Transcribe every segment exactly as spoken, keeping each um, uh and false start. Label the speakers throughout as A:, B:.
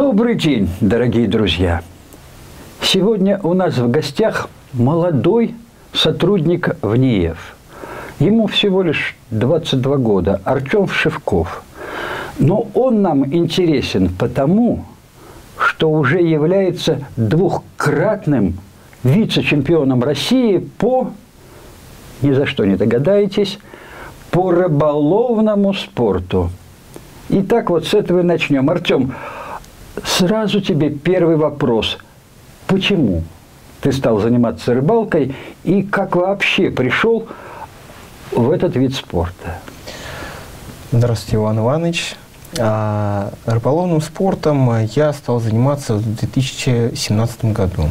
A: Добрый день, дорогие друзья! Сегодня у нас в гостях молодой сотрудник ВНИИЭФ. Ему всего лишь двадцать два года, Артем Вшивков. Но он нам интересен потому, что уже является двухкратным вице-чемпионом России по, ни за что не догадаетесь, по рыболовному спорту. Итак, вот с этого и начнем. Артем, сразу тебе первый вопрос. Почему ты стал заниматься рыбалкой и как вообще пришел в этот вид спорта?
B: Здравствуйте, Иван Иванович. А, рыболовным спортом я стал заниматься в две тысячи семнадцатом году.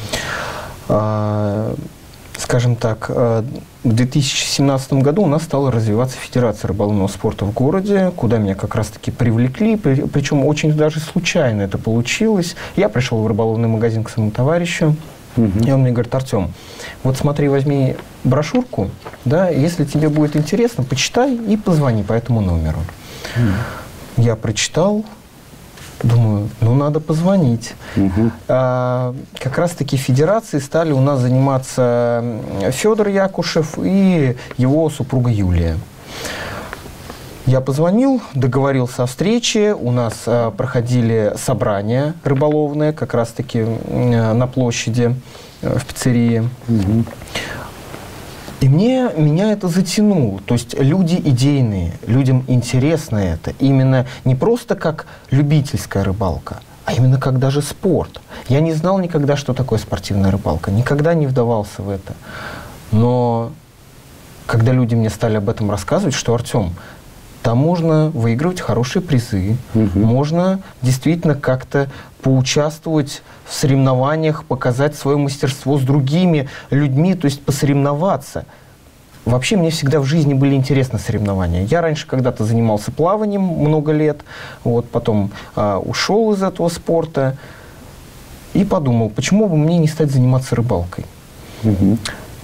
B: А, скажем так, в две тысячи семнадцатом году у нас стала развиваться Федерация рыболовного спорта в городе, куда меня как раз-таки привлекли, причем очень даже случайно это получилось. Я пришел в рыболовный магазин к своему товарищу, угу. И он мне говорит: Артем, вот смотри, возьми брошюрку, да, если тебе будет интересно, почитай и позвони по этому номеру. Угу. Я прочитал, думаю, ну, надо позвонить. Угу. А, как раз-таки федерацией стали у нас заниматься Федор Якушев и его супруга Юлия. Я позвонил, договорился о встрече, у нас а, проходили собрания рыболовные, как раз-таки а, на площади а, в пиццерии. Угу. И мне, меня это затянуло. То есть люди идейные, людям интересно это. Именно не просто как любительская рыбалка, а именно как даже спорт. Я не знал никогда, что такое спортивная рыбалка. Никогда не вдавался в это. Но когда люди мне стали об этом рассказывать, что, Артем, там можно выигрывать хорошие призы, угу. Можно действительно как-то поучаствовать в соревнованиях, показать свое мастерство с другими людьми, то есть посоревноваться. Вообще мне всегда в жизни были интересны соревнования. Я раньше когда-то занимался плаванием много лет, вот, потом а, ушел из этого спорта и подумал, почему бы мне не стать заниматься рыбалкой. Угу.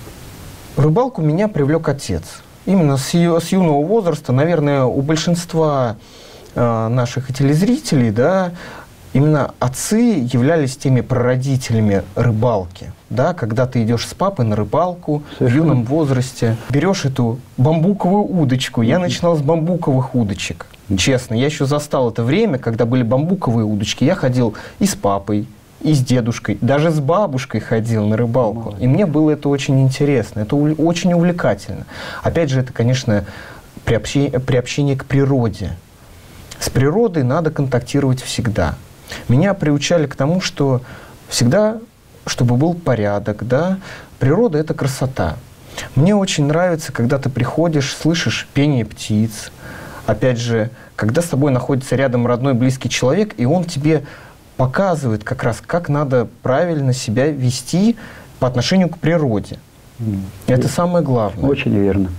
B: Рыбалку меня привлек отец. Именно с, с юного возраста, наверное, у большинства э, наших телезрителей, да, именно отцы являлись теми прародителями рыбалки. Да, когда ты идешь с папой на рыбалку в юном возрасте, берешь эту бамбуковую удочку. Я начинал с бамбуковых удочек. Честно, я еще застал это время, когда были бамбуковые удочки. Я ходил и с папой, и с дедушкой, даже с бабушкой ходил на рыбалку. И мне было это очень интересно, это очень увлекательно. Опять же, это, конечно, приобщение, приобщение к природе. С природой надо контактировать всегда. Меня приучали к тому, что всегда, чтобы был порядок, да, природа – это красота. Мне очень нравится, когда ты приходишь, слышишь пение птиц. Опять же, когда с тобой находится рядом родной, близкий человек, и он тебе показывает как раз, как надо правильно себя вести по отношению к природе. Mm. Это самое главное.
A: Очень верно.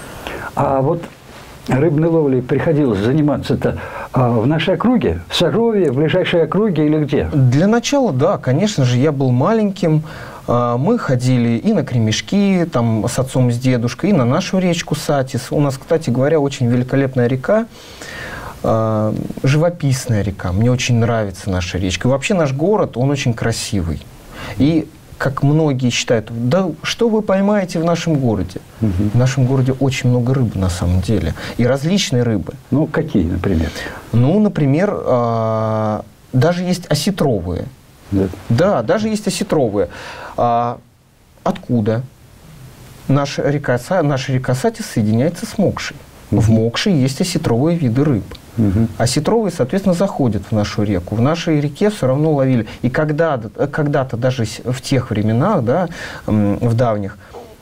A: А вот рыбной ловлей приходилось заниматься-то а, в нашей округе, в Сарове, в ближайшей округе или где?
B: Для начала, да, конечно же, я был маленьким. А, мы ходили и на Кремешки, там, с отцом, с дедушкой, и на нашу речку Сатис. У нас, кстати говоря, очень великолепная река. Живописная река. Мне очень нравится наша речка. И вообще наш город, он очень красивый. И, как многие считают, да что вы поймаете в нашем городе? Угу. В нашем городе очень много рыбы на самом деле. И различные рыбы.
A: Ну, какие, например?
B: Ну, например, а, даже есть осетровые. Да, да, даже есть осетровые. А, откуда? Наша река, наша река Сатис соединяется с Мокшей. Угу. В Мокше есть осетровые виды рыб. Угу. Осетровые, соответственно, заходят в нашу реку. В нашей реке все равно ловили. И когда-то, когда-то даже в тех временах, да, в давних,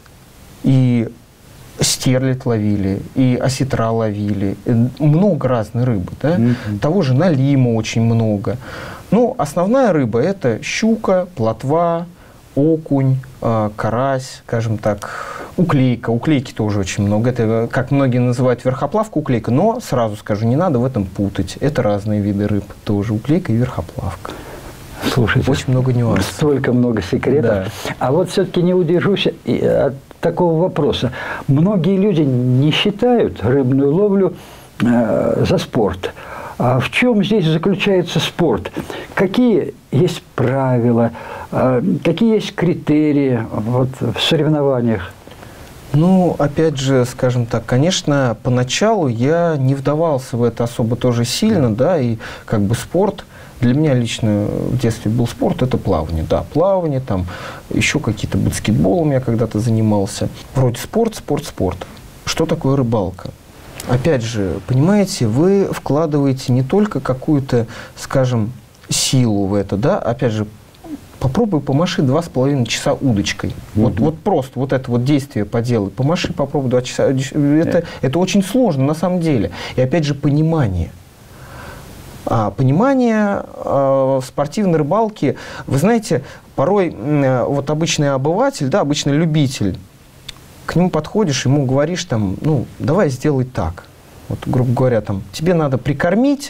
B: и стерлядь ловили, и осетра ловили. Много разной рыбы. Да? Угу. Того же налима очень много. Но основная рыба – это щука, плотва, окунь, карась, скажем так, уклейка. Уклейки тоже очень много. Это, как многие называют, верхоплавка, уклейка. Но, сразу скажу, не надо в этом путать. Это разные виды рыб тоже. Уклейка и верхоплавка.
A: Слушайте,
B: очень много нюансов.
A: Столько много секретов. Да. А вот все-таки не удержусь от такого вопроса. Многие люди не считают рыбную ловлю э, за спорт. А в чем здесь заключается спорт? Какие есть правила, какие есть критерии вот, в соревнованиях?
B: Ну, опять же, скажем так, конечно, поначалу я не вдавался в это особо тоже сильно, да, и как бы спорт, для меня лично в детстве был спорт, это плавание, да, плавание, там, еще какие-то баскетболом я когда-то занимался. Вроде спорт, спорт, спорт. Что такое рыбалка? Опять же, понимаете, вы вкладываете не только какую-то, скажем, силу в это, да, опять же, попробуй помаши два с половиной часа удочкой. Mm-hmm. Вот, вот просто вот это вот действие поделай. Помаши, попробуй два часа. Это, yeah. это очень сложно на самом деле. И опять же понимание. А, понимание а, в спортивной рыбалке, вы знаете, порой а, вот обычный обыватель, да, обычный любитель, к нему подходишь, ему говоришь там, ну, давай сделай так. Вот, грубо говоря, там, тебе надо прикормить,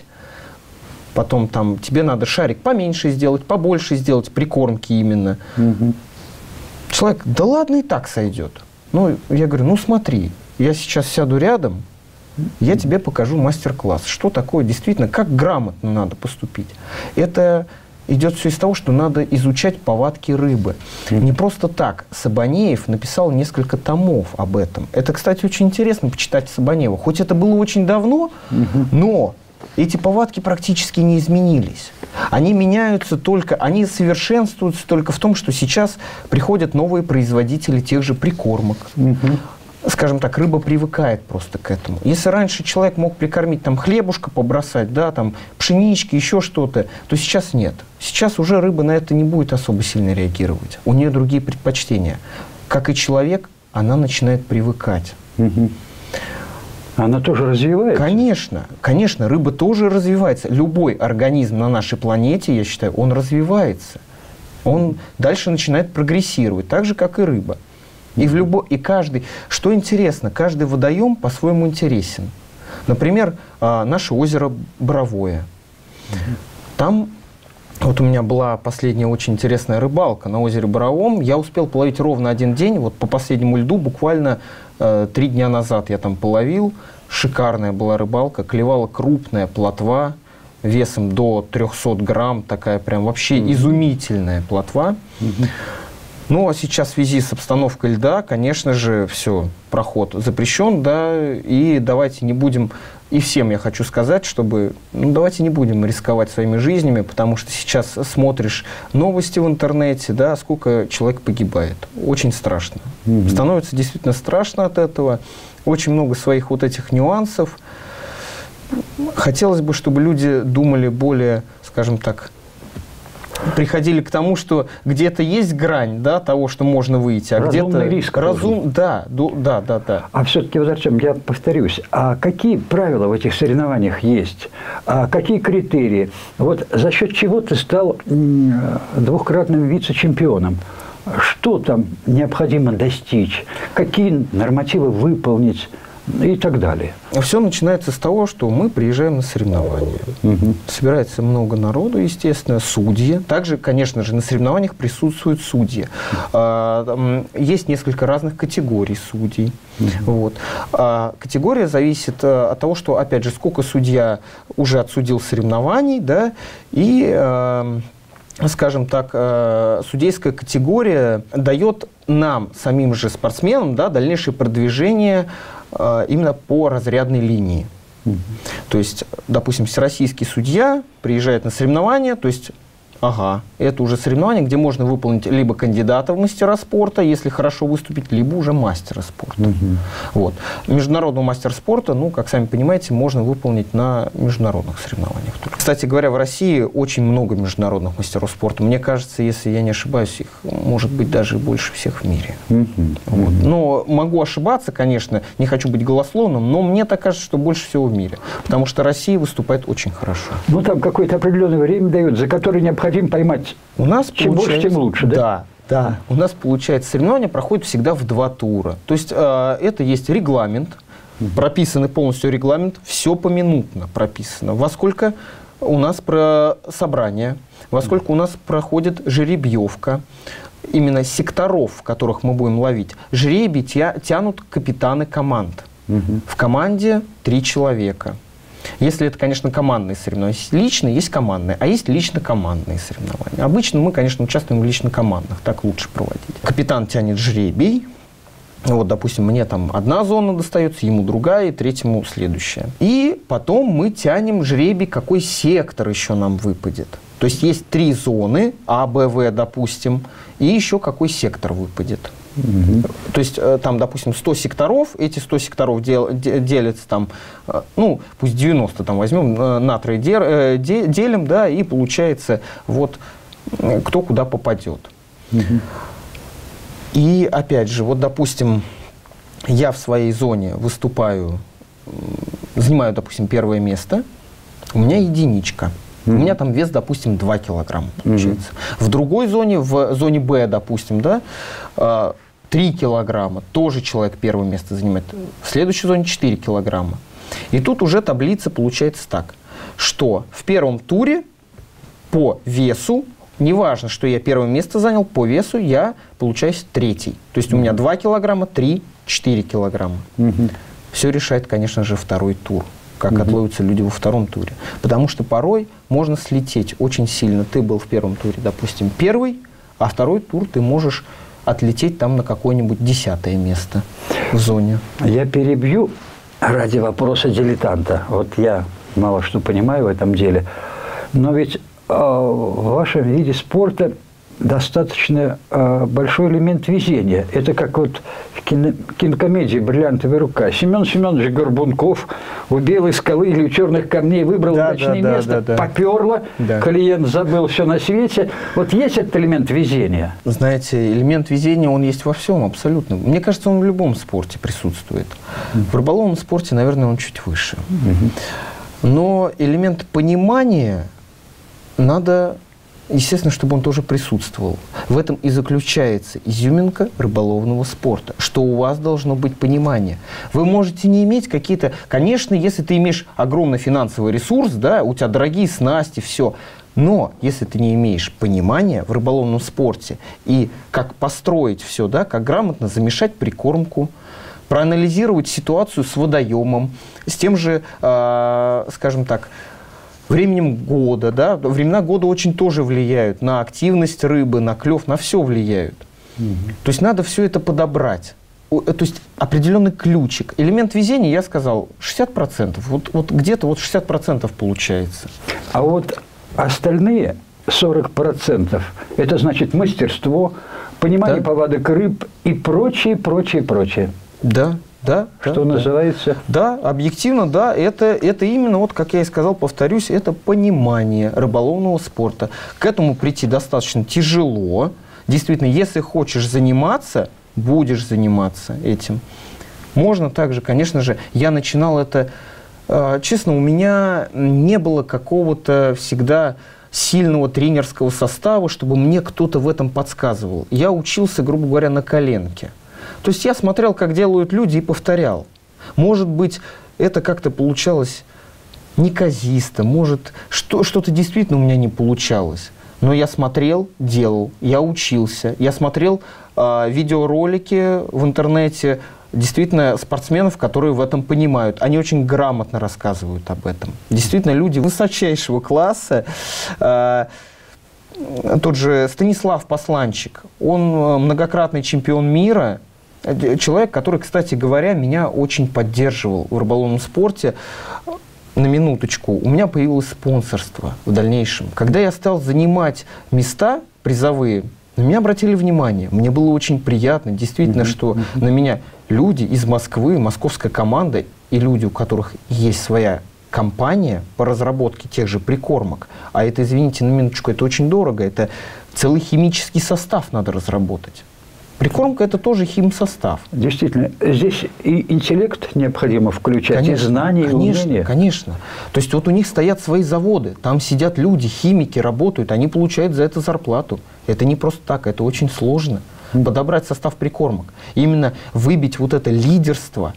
B: потом там тебе надо шарик поменьше сделать, побольше сделать, прикормки именно. Угу. Человек, да ладно, и так сойдет. Ну, я говорю, ну смотри, я сейчас сяду рядом, я тебе покажу мастер-класс, что такое действительно, как грамотно надо поступить. Это идет все из того, что надо изучать повадки рыбы. Mm-hmm. Не просто так. Сабанеев написал несколько томов об этом. Это, кстати, очень интересно почитать Сабанеева. Хоть это было очень давно, mm-hmm. но эти повадки практически не изменились. Они меняются только, они совершенствуются только в том, что сейчас приходят новые производители тех же прикормок. Mm-hmm. Скажем так, рыба привыкает просто к этому. Если раньше человек мог прикормить, там, хлебушка побросать, да, там, пшенички, еще что-то, то сейчас нет. Сейчас уже рыба на это не будет особо сильно реагировать. У нее другие предпочтения. Как и человек, она начинает привыкать.
A: Угу. Она тоже развивается?
B: Конечно, конечно, рыба тоже развивается. Любой организм на нашей планете, я считаю, он развивается. Он дальше начинает прогрессировать, так же, как и рыба. И, в любо... и каждый, что интересно, каждый водоем по-своему интересен. Например, наше озеро Боровое. Mm-hmm. Там, вот у меня была последняя очень интересная рыбалка на озере Боровом. Я успел половить ровно один день, вот по последнему льду, буквально э, три дня назад я там половил. Шикарная была рыбалка, клевала крупная плотва, весом до трёхсот грамм, такая прям вообще mm-hmm. изумительная плотва. Mm-hmm. Ну, а сейчас в связи с обстановкой льда, конечно же, все, проход запрещен, да, и давайте не будем, и всем я хочу сказать, чтобы, ну, давайте не будем рисковать своими жизнями, потому что сейчас смотришь новости в интернете, да, сколько человек погибает. Очень страшно. Mm-hmm. Становится действительно страшно от этого. Очень много своих вот этих нюансов. Хотелось бы, чтобы люди думали более, скажем так, приходили к тому, что где-то есть грань, да, того, что можно выйти, а где-то
A: риск.
B: Разум... Да, да, да, да.
A: А все-таки, вот, Артем, я повторюсь, а какие правила в этих соревнованиях есть? А какие критерии? Вот за счет чего ты стал двухкратным вице-чемпионом? Что там необходимо достичь? Какие нормативы выполнить? И так далее.
B: Все начинается с того, что мы приезжаем на соревнования. Угу. Собирается много народу, естественно, судьи. Также, конечно же, на соревнованиях присутствуют судьи. А, есть несколько разных категорий судей. Угу. Вот. А, категория зависит от того, что, опять же, сколько судья уже отсудил соревнований, да, и, а, скажем так, а, судейская категория дает нам, самим же спортсменам, да, дальнейшее продвижение именно по разрядной линии. Mm-hmm. То есть, допустим, всероссийский судья приезжает на соревнования, то есть, ага, это уже соревнование, где можно выполнить либо кандидата в мастера спорта, если хорошо выступить, либо уже мастера спорта. Mm-hmm. Вот. Международного мастера спорта, ну, как сами понимаете, можно выполнить на международных соревнованиях. Кстати говоря, в России очень много международных мастеров спорта. Мне кажется, если я не ошибаюсь, их может быть даже больше всех в мире. Mm-hmm. Вот. Но могу ошибаться, конечно, не хочу быть голословным, но мне так кажется, что больше всего в мире. Потому что Россия выступает очень хорошо.
A: Ну, там какое-то определенное время дают, за которое необходимо поймать.
B: У нас
A: чем больше, тем лучше, да?
B: Да. Да, у нас, получается, соревнования проходят всегда в два тура. То есть э, это есть регламент, прописанный полностью регламент, все поминутно прописано. Во сколько у нас про собрание, во сколько у нас проходит жеребьевка, именно секторов, в которых мы будем ловить. Жребий тя, тянут капитаны команд. Угу. В команде три человека. Если это, конечно, командные соревнования. Есть личные, есть командные, а есть лично-командные соревнования. Обычно мы, конечно, участвуем в лично-командных, так лучше проводить. Капитан тянет жребий. Вот, допустим, мне там одна зона достается, ему другая, и третьему следующая. И потом мы тянем жребий, какой сектор еще нам выпадет. То есть есть три зоны, А, Б, В, допустим, и еще какой сектор выпадет. Mm-hmm. То есть там, допустим, сто секторов, эти сто секторов дел, делятся там, ну, пусть девяносто там возьмем, на трое делим, да, и получается вот кто куда попадет. Mm-hmm. И опять же, вот, допустим, я в своей зоне выступаю, занимаю, допустим, первое место, у меня единичка. Mm-hmm. У меня там вес, допустим, два килограмма получается. Mm-hmm. В другой зоне, в зоне Б, допустим, да, три килограмма, тоже человек первое место занимает. В следующей зоне четыре килограмма. И тут уже таблица получается так, что в первом туре по весу, неважно, что я первое место занял, по весу я получаюсь третий. То есть mm-hmm. у меня два килограмма, три, четыре килограмма. Mm-hmm. Все решает, конечно же, второй тур. Как mm-hmm. отловятся люди во втором туре. Потому что порой можно слететь очень сильно. Ты был в первом туре, допустим, первый, а второй тур ты можешь отлететь там на какое-нибудь десятое место в зоне.
A: Я перебью ради вопроса дилетанта. Вот я мало что понимаю в этом деле. Но ведь в вашем виде спорта достаточно э, большой элемент везения. Это как вот в кино, кинокомедии «Бриллиантовая рука». Семен Семенович Горбунков у Белой скалы или у Черных камней выбрал да, удачное да, место, да, да, поперло, да. Клиент забыл все на свете. Вот есть этот элемент везения?
B: Знаете, элемент везения, он есть во всем абсолютно. Мне кажется, он в любом спорте присутствует. Mm-hmm. В рыболовном спорте, наверное, он чуть выше. Mm-hmm. Но элемент понимания надо... Естественно, чтобы он тоже присутствовал. В этом и заключается изюминка рыболовного спорта, что у вас должно быть понимание. Вы можете не иметь какие-то... Конечно, если ты имеешь огромный финансовый ресурс, да, у тебя дорогие снасти, все. Но если ты не имеешь понимания в рыболовном спорте и как построить все, да, как грамотно замешать прикормку, проанализировать ситуацию с водоемом, с тем же, э, скажем так, временем года, да, времена года очень тоже влияют на активность рыбы, на клев, на все влияют. Угу. То есть надо все это подобрать. То есть определенный ключик. Элемент везения, я сказал, шестьдесят процентов. Вот, вот где-то вот шестьдесят процентов получается.
A: А вот остальные сорок процентов, это значит мастерство, понимание да? повадок рыб и прочее, прочее, прочее.
B: Да. Да,
A: что да, называется?
B: Да, объективно, да, это, это именно, вот, как я и сказал, повторюсь, это понимание рыболовного спорта. К этому прийти достаточно тяжело. Действительно, если хочешь заниматься, будешь заниматься этим. Можно также, конечно же, я начинал это, э, честно, у меня не было какого-то всегда сильного тренерского состава, чтобы мне кто-то в этом подсказывал. Я учился, грубо говоря, на коленке. То есть я смотрел, как делают люди, и повторял. Может быть, это как-то получалось неказисто, может, что, что-то действительно у меня не получалось. Но я смотрел, делал, я учился. Я смотрел э, видеоролики в интернете, действительно, спортсменов, которые в этом понимают. Они очень грамотно рассказывают об этом. Действительно, люди высочайшего класса. Э, тот же Станислав Посланчик, он многократный чемпион мира. Человек, который, кстати говоря, меня очень поддерживал в рыболовном спорте. На минуточку, у меня появилось спонсорство в дальнейшем. Когда я стал занимать места призовые, на меня обратили внимание. Мне было очень приятно, действительно, mm-hmm. что mm-hmm. на меня люди из Москвы, московская команда и люди, у которых есть своя компания по разработке тех же прикормок. А это, извините, на минуточку, это очень дорого. Это целый химический состав надо разработать. Прикормка – это тоже химсостав.
A: Действительно, здесь и интеллект необходимо включать, конечно, и знания,
B: конечно,
A: и умения.
B: Конечно. То есть вот у них стоят свои заводы, там сидят люди, химики работают, они получают за это зарплату. Это не просто так, это очень сложно. Подобрать состав прикормок. Именно выбить вот это лидерство.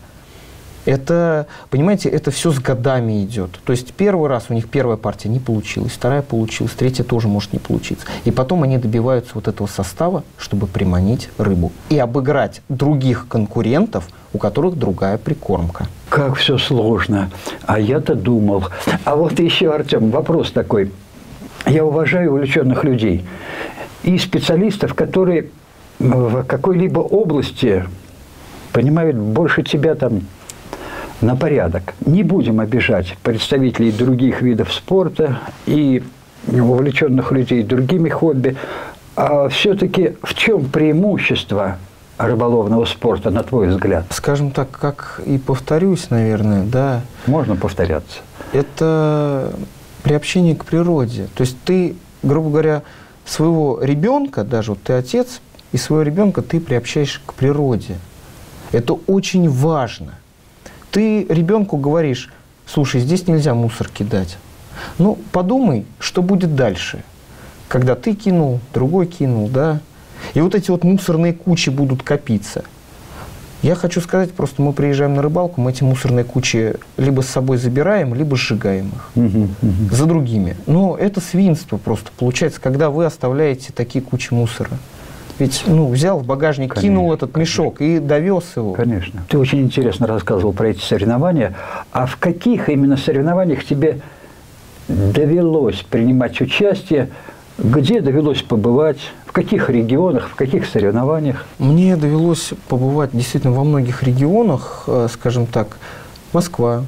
B: Это, понимаете, это все с годами идет. То есть первый раз у них первая партия не получилась, вторая получилась, третья тоже может не получиться. И потом они добиваются вот этого состава, чтобы приманить рыбу. И обыграть других конкурентов, у которых другая прикормка.
A: как все сложно. А я-то думал. А вот еще, Артем, вопрос такой. Я уважаю увлеченных людей и специалистов, которые в какой-либо области понимают больше тебя там на порядок. Не будем обижать представителей других видов спорта и увлеченных людей другими хобби. А все-таки в чем преимущество рыболовного спорта, на твой взгляд?
B: Скажем так, как и повторюсь, наверное, да.
A: Можно повторяться.
B: Это приобщение к природе. То есть ты, грубо говоря, своего ребенка, даже вот ты отец, и своего ребенка ты приобщаешь к природе. Это очень важно. Ты ребенку говоришь: слушай, здесь нельзя мусор кидать. Ну, подумай, что будет дальше, когда ты кинул, другой кинул, да? И вот эти вот мусорные кучи будут копиться. Я хочу сказать, просто мы приезжаем на рыбалку, мы эти мусорные кучи либо с собой забираем, либо сжигаем их
A: угу, угу.
B: за другими. Но это свинство просто получается, когда вы оставляете такие кучи мусора. Ведь, ну, взял в багажник, конечно, кинул этот мешок и довез его.
A: Конечно. Ты очень интересно рассказывал про эти соревнования. А в каких именно соревнованиях тебе довелось принимать участие? Где довелось побывать? В каких регионах, в каких соревнованиях?
B: Мне довелось побывать действительно во многих регионах, скажем так, Москва,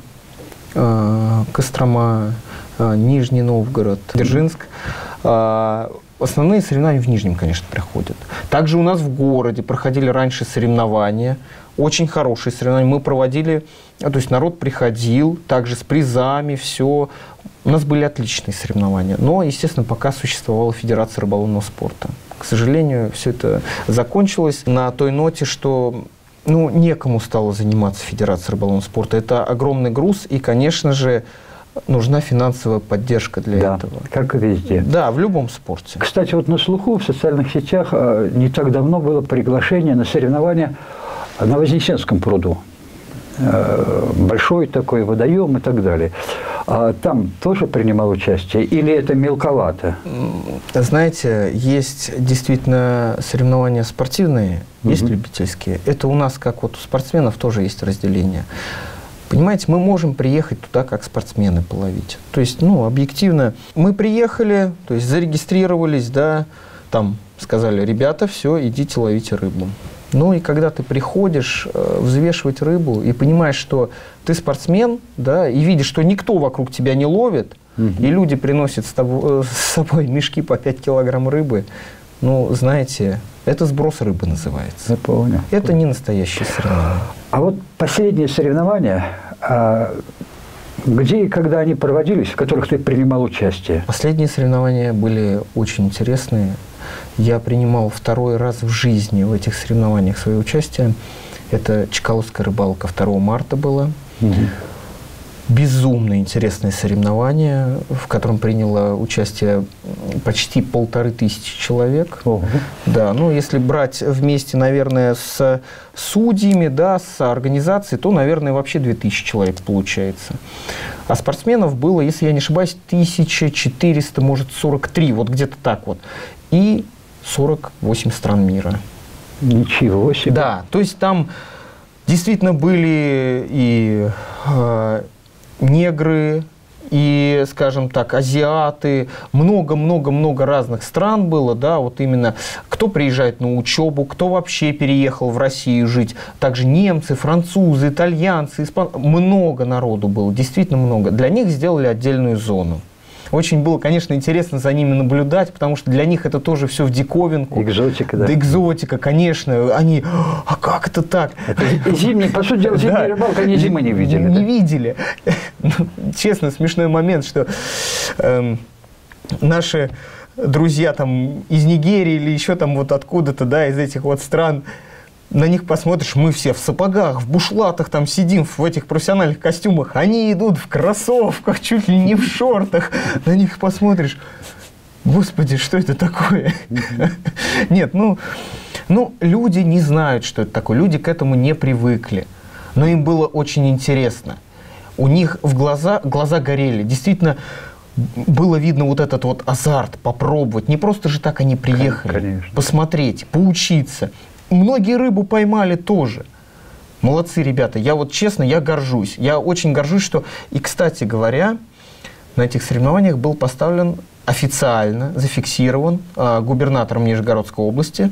B: Кострома, Нижний Новгород, Дзержинск. Основные соревнования в Нижнем, конечно, проходят. Также у нас в городе проходили раньше соревнования, очень хорошие соревнования. Мы проводили, то есть народ приходил, также с призами, все. У нас были отличные соревнования. Но, естественно, пока существовала Федерация рыболовного спорта. К сожалению, все это закончилось на той ноте, что ну, некому стало заниматься Федерацией рыболовного спорта. Это огромный груз, и, конечно же, нужна финансовая поддержка для
A: да,
B: этого.
A: Как и везде.
B: Да, в любом спорте.
A: Кстати, вот на слуху в социальных сетях не так давно было приглашение на соревнования на Вознесенском пруду. Большой такой водоем и так далее. А там тоже принимал участие? Или это мелковато?
B: Знаете, есть действительно соревнования спортивные, угу. есть любительские. Это у нас, как вот у спортсменов, тоже есть разделение. Понимаете, мы можем приехать туда как спортсмены половить. То есть, ну, объективно, мы приехали, то есть зарегистрировались, да, там сказали: ребята, все, идите ловите рыбу. Ну и когда ты приходишь э, взвешивать рыбу и понимаешь, что ты спортсмен, да, и видишь, что никто вокруг тебя не ловит, угу. и люди приносят с, тобой, с собой мешки по пять килограмм рыбы, ну, знаете, это сброс рыбы называется.
A: Я понял.
B: Это не настоящие соревнования.
A: А вот последние соревнования, а, где и когда они проводились, в которых ты принимал участие?
B: Последние соревнования были очень интересные. Я принимал второй раз в жизни в этих соревнованиях свое участие. Это Чкаловская рыбалка, второго марта было. Угу. Безумно интересное соревнование, в котором приняло участие почти полторы тысячи человек. Угу. Да, ну, если брать вместе, наверное, с судьями, да, с организацией, то, наверное, вообще две тысячи человек получается. А спортсменов было, если я не ошибаюсь, тысяча четыреста, может, сорок три, вот где-то так вот. И сорок восемь стран мира.
A: Ничего себе.
B: Да, то есть там действительно были и э, негры, и, скажем так, азиаты, много-много-много разных стран было, да, вот именно кто приезжает на учебу, кто вообще переехал в Россию жить, также немцы, французы, итальянцы, испанцы, много народу было, действительно много. Для них сделали отдельную зону. Очень было, конечно, интересно за ними наблюдать, потому что для них это тоже все в диковинку.
A: Экзотика, да.
B: Да, экзотика, конечно. Они, а как это так?
A: Это зимний, по сути дела, зимняя рыбалка, они зимы не видели.
B: Не видели. Честно, смешной момент, что наши друзья там из Нигерии или еще там вот откуда-то, да, из этих вот стран, на них посмотришь, мы все в сапогах, в бушлатах там сидим, в этих профессиональных костюмах. Они идут в кроссовках, чуть ли не в шортах. На них посмотришь, господи, что это такое? Нет, ну, ну, люди не знают, что это такое. Люди к этому не привыкли. Но им было очень интересно. У них в глаза, глаза горели. Действительно, было видно вот этот вот азарт, попробовать. Не просто же так они приехали.
A: Конечно.
B: Посмотреть, поучиться. Многие рыбу поймали тоже. Молодцы, ребята. Я вот честно, я горжусь. Я очень горжусь, что... И, кстати говоря, на этих соревнованиях был поставлен официально, зафиксирован э, губернатором Нижегородской области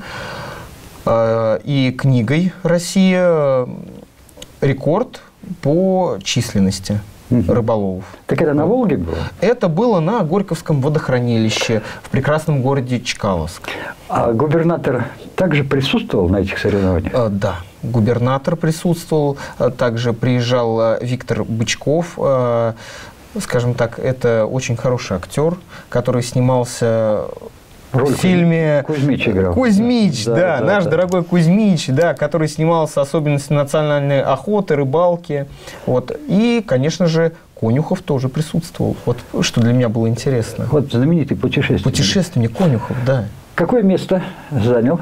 B: э, и книгой «Россия» э, рекорд по численности угу. рыболовов.
A: Так это на Волге было?
B: Это было на Горьковском водохранилище в прекрасном городе Чкаловск.
A: А губернатор также присутствовал на этих соревнованиях?
B: А, да, губернатор присутствовал. Также приезжал Виктор Бычков. Скажем так, это очень хороший актер, который снимался...
A: Роль
B: в фильме
A: Кузьмич играл.
B: Кузьмич, да,
A: да,
B: да
A: да
B: наш
A: да.
B: дорогой Кузьмич, да, который снимался особенности национальной охоты, рыбалки. Вот. И, конечно же, Конюхов тоже присутствовал. Вот что для меня было интересно.
A: Вот знаменитый путешественник.
B: Путешественник Конюхов, да.
A: Какое место занял?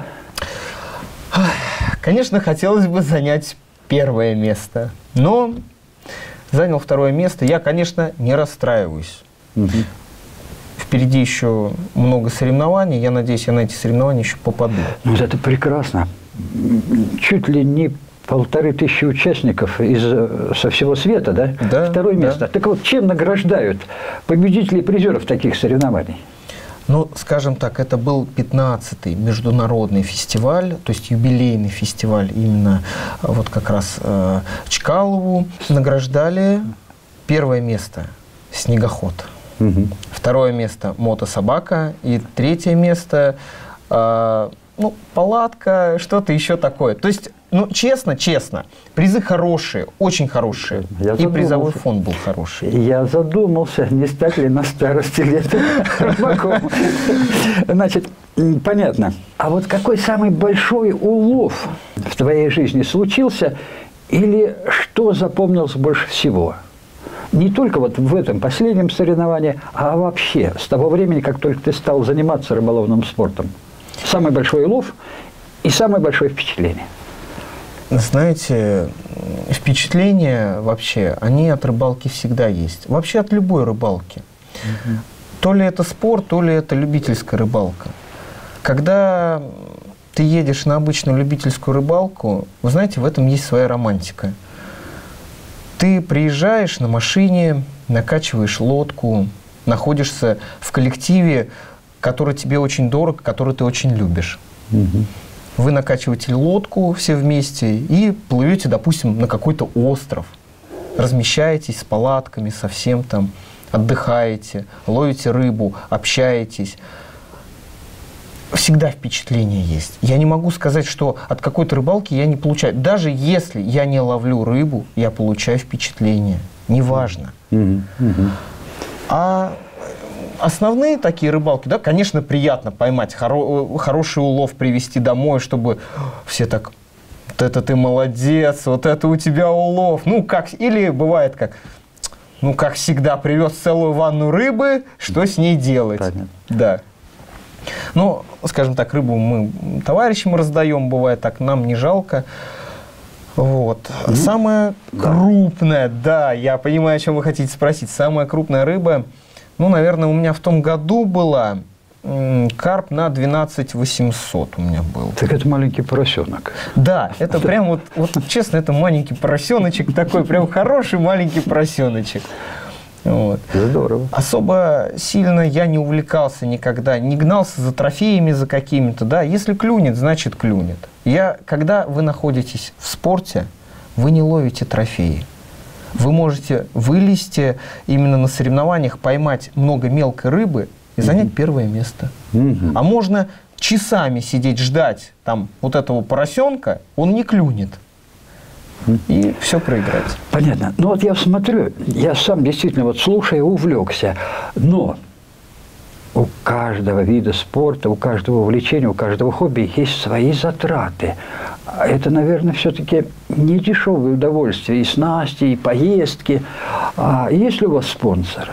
B: Конечно, хотелось бы занять первое место, но занял второе место. Я, конечно, не расстраиваюсь. Угу. Впереди еще много соревнований. Я надеюсь, я на эти соревнования еще попаду.
A: Ну, это прекрасно. Чуть ли не полторы тысячи участников из, со всего света, да?
B: Да.
A: Второе
B: да.
A: место. Так вот, чем награждают победителей и призеров таких соревнований?
B: Ну, скажем так, это был пятнадцатый международный фестиваль, то есть юбилейный фестиваль именно вот как раз э, Чкалову. Награждали первое место «Снегоход». Угу. Второе место «Мотособака». И третье место э, ну, «Палатка», что-то еще такое. То есть, ну, честно, честно, призы хорошие, очень хорошие. Я и призовой фонд был хороший.
A: Я задумался, не стать ли на старости лет рыбаком. Значит, понятно. А вот какой самый большой улов в твоей жизни случился? Или что запомнилось больше всего? Не только вот в этом последнем соревновании, а вообще с того времени, как только ты стал заниматься рыболовным спортом. Самый большой улов и самое большое впечатление.
B: Знаете, впечатления вообще, они от рыбалки всегда есть. Вообще от любой рыбалки. Угу. То ли это спорт, то ли это любительская рыбалка. Когда ты едешь на обычную любительскую рыбалку, вы знаете, в этом есть своя романтика. Ты приезжаешь на машине, накачиваешь лодку, находишься в коллективе, который тебе очень дорог, который ты очень любишь. Угу. Вы накачиваете лодку все вместе и плывете, допустим, на какой-то остров. Размещаетесь с палатками, совсем там, отдыхаете, ловите рыбу, общаетесь. Всегда впечатление есть. Я не могу сказать, что от какой-то рыбалки я не получаю. Даже если я не ловлю рыбу, я получаю впечатление. Неважно. Mm-hmm. Mm-hmm. А основные такие рыбалки, да, конечно, приятно поймать хоро- хороший улов, привезти домой, чтобы все так, вот это ты молодец, вот это у тебя улов. Ну, как, или бывает как, ну, как всегда, привез целую ванну рыбы, что с ней делать? Понятно. Да. Ну, скажем так, рыбу мы товарищам раздаем, бывает так, нам не жалко. Вот. Mm-hmm. Самая да. крупная, да, я понимаю, о чем вы хотите спросить, самая крупная рыба, ну, наверное, у меня в том году была м, карп на двенадцать восемьсот у меня был.
A: Так это маленький поросенок.
B: Да, это прям вот, вот честно, это маленький поросеночек, такой прям хороший маленький поросеночек. Вот.
A: Здорово.
B: Особо сильно я не увлекался никогда, не гнался за трофеями, за какими-то, да. Если клюнет, значит клюнет. Я, когда вы находитесь в спорте, вы не ловите трофеи. Вы можете вылезти именно на соревнованиях, поймать много мелкой рыбы и занять mm-hmm. первое место. Mm-hmm. А можно часами сидеть, ждать там вот этого поросенка, он не клюнет. И все проиграть.
A: Понятно. Ну вот я смотрю, я сам действительно вот слушаю, увлекся. Но у каждого вида спорта, у каждого увлечения, у каждого хобби есть свои затраты. Это, наверное, все-таки не дешевое удовольствие. И снасти, и поездки. А есть ли у вас спонсоры?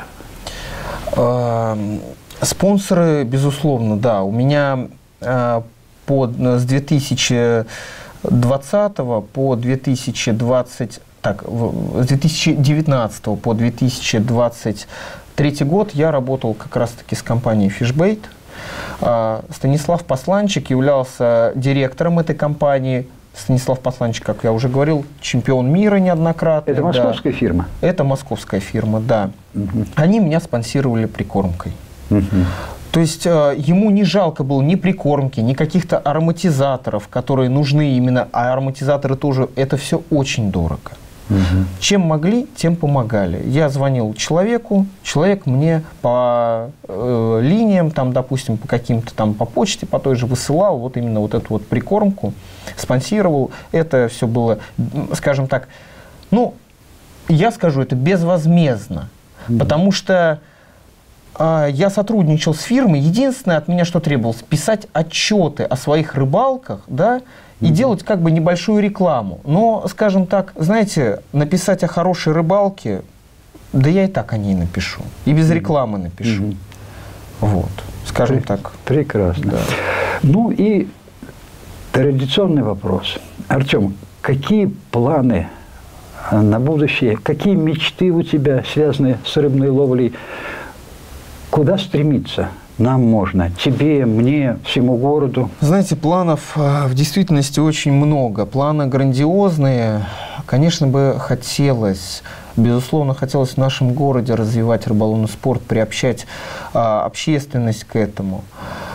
B: Спонсоры, безусловно, да. У меня под, с две тысячи двадцатого по две тысячи двадцать, так, с две тысячи девятнадцатого по две тысячи двадцать третий год я работал как раз-таки с компанией Fishbait. Станислав Посланчик являлся директором этой компании. Станислав Посланич, как я уже говорил, чемпион мира неоднократно.
A: Это московская
B: да.
A: фирма?
B: Это московская фирма, да.
A: Угу.
B: Они меня спонсировали прикормкой.
A: Угу. То
B: есть э, ему не жалко было ни прикормки, ни каких-то ароматизаторов, которые нужны именно, а ароматизаторы тоже, это все очень дорого. Угу. Чем могли, тем помогали. Я звонил человеку, человек мне по э, линиям, там, допустим, по каким-то там, по почте, по той же высылал вот именно вот эту вот прикормку, спонсировал. Это все было, скажем так, ну, я скажу, это безвозмездно, угу. потому что я сотрудничал с фирмой, единственное от меня, что требовалось, писать отчеты о своих рыбалках, да, и mm-hmm. делать как бы небольшую рекламу. Но, скажем так, знаете, написать о хорошей рыбалке, да я и так о ней напишу, и без mm-hmm. рекламы напишу. Mm-hmm. Вот, скажем Пре- так.
A: Прекрасно. Да. Ну и традиционный вопрос. Артем, какие планы на будущее, какие мечты у тебя, связанные с рыбной ловлей? Куда стремиться нам можно? Тебе, мне, всему городу?
B: Знаете, планов в действительности очень много. Планы грандиозные. Конечно, бы хотелось, безусловно, хотелось в нашем городе развивать рыболовный спорт, приобщать а, общественность к этому.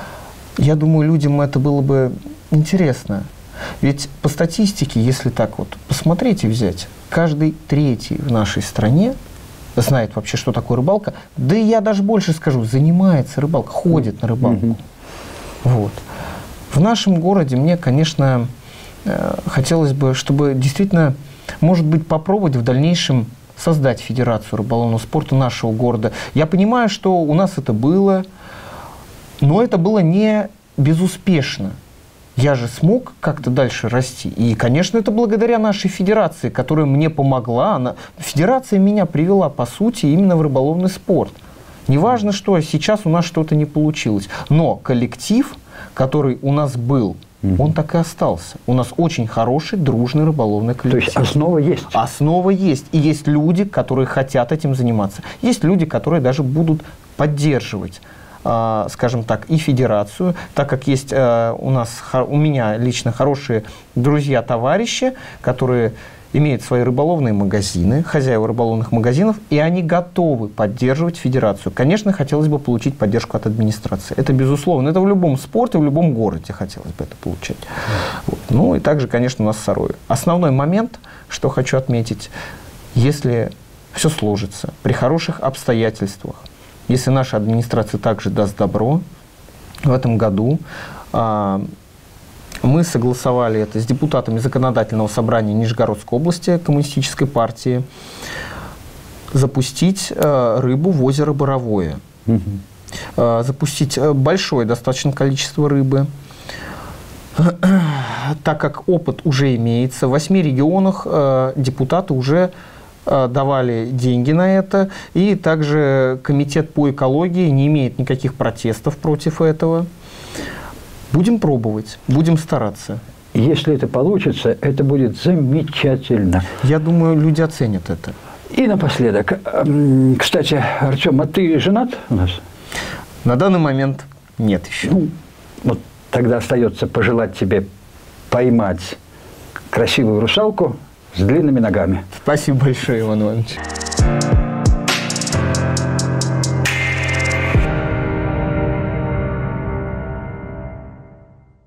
B: Я думаю, людям это было бы интересно. Ведь по статистике, если так вот посмотреть и взять, каждый третий в нашей стране знает вообще, что такое рыбалка. Да и я даже больше скажу, занимается рыбалкой, ходит на рыбалку. Mm-hmm. Вот. В нашем городе мне, конечно, хотелось бы, чтобы действительно, может быть, попробовать в дальнейшем создать Федерацию рыболовного спорта нашего города. Я понимаю, что у нас это было, но это было не безуспешно. Я же смог как-то дальше расти. И, конечно, это благодаря нашей федерации, которая мне помогла. Она... Федерация меня привела, по сути, именно в рыболовный спорт. Неважно, что сейчас у нас что-то не получилось. Но коллектив, который у нас был, mm-hmm. он так и остался. У нас очень хороший, дружный рыболовный коллектив.
A: То есть основа есть?
B: Основа есть. И есть люди, которые хотят этим заниматься. Есть люди, которые даже будут поддерживать, скажем так, и федерацию, так как есть у нас, у меня лично хорошие друзья, товарищи, которые имеют свои рыболовные магазины, хозяева рыболовных магазинов, и они готовы поддерживать федерацию. Конечно, хотелось бы получить поддержку от администрации. Это безусловно. Это в любом спорте, в любом городе хотелось бы это получать. Вот. Ну и также, конечно, у нас в Сарове. Основной момент, что хочу отметить, если все сложится, при хороших обстоятельствах, если наша администрация также даст добро, в этом году а, мы согласовали это с депутатами Законодательного собрания Нижегородской области Коммунистической партии запустить а, рыбу в озеро Боровое. Угу. А, запустить большое достаточно количество рыбы. Так как опыт уже имеется, в восьми регионах а, депутаты уже давали деньги на это, и также комитет по экологии не имеет никаких протестов против этого. Будем пробовать, будем стараться.
A: Если это получится, это будет замечательно.
B: Я думаю, люди оценят это.
A: И напоследок, кстати, Артем, а ты женат у нас?
B: На данный момент нет еще.
A: Ну, вот тогда остается пожелать тебе поймать красивую русалку с длинными ногами.
B: Спасибо большое, Иван Иванович.